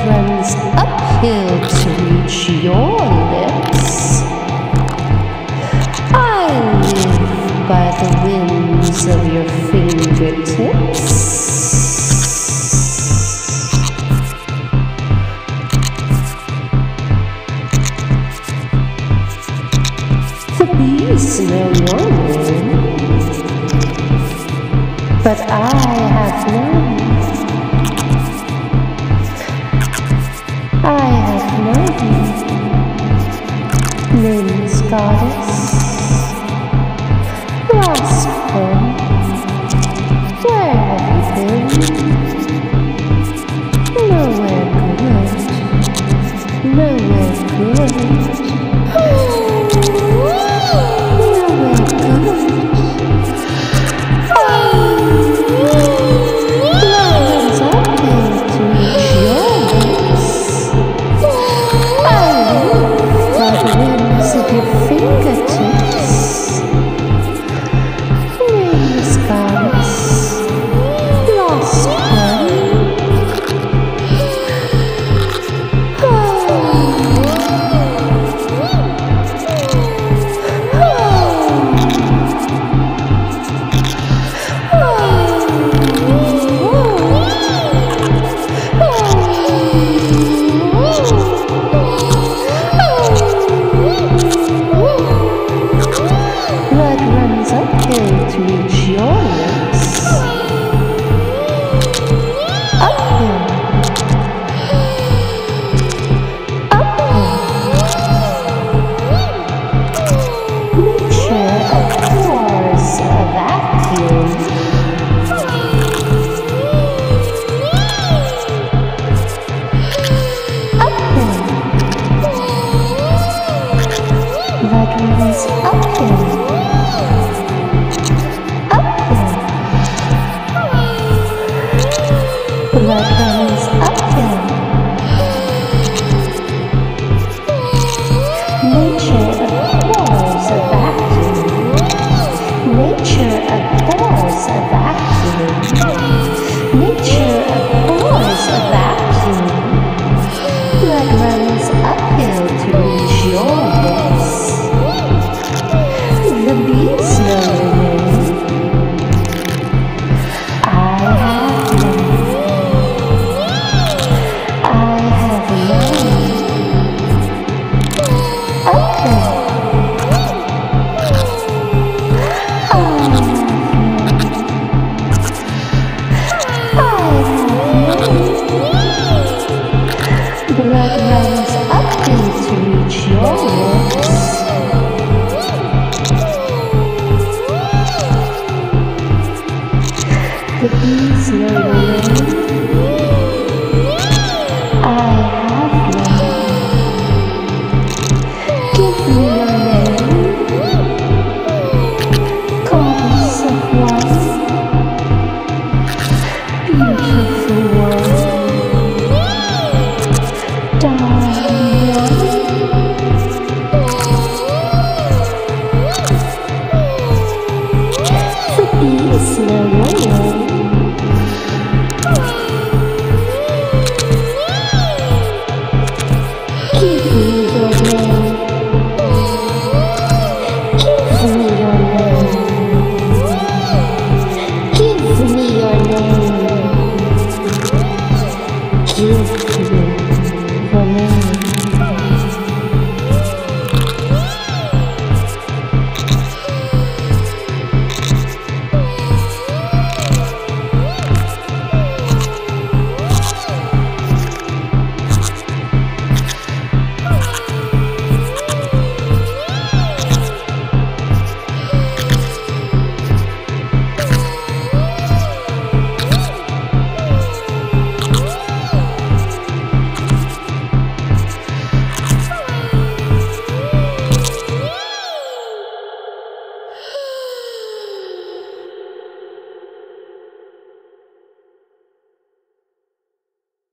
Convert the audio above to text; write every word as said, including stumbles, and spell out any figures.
runs uphill to reach your lips. I live by the winds of your fingertips. The bees know your name, but I have none. I have known name's goddess, lost one. Where have you been? Nowhere good, nowhere good. The bees know your name. I have none. Give me your name, goddess of one, beautiful one, darling one.